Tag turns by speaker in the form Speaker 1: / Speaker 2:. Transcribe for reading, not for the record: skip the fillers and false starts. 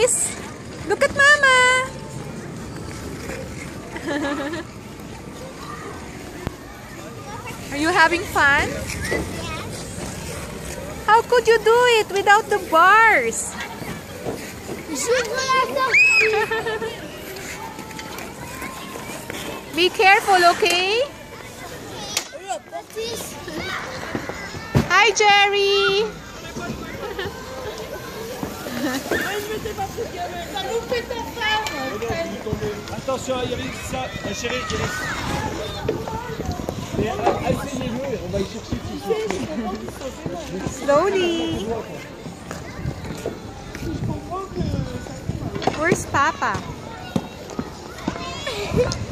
Speaker 1: Elise, look at Mama. Are you having fun? How could you do it without the bars? Be careful, okay? Hi, Jerry.
Speaker 2: Attention, Iris, ça, la chérie, Iris. Asseyez-le, on va y chercher tout ça.
Speaker 1: Slowly. Where's Papa?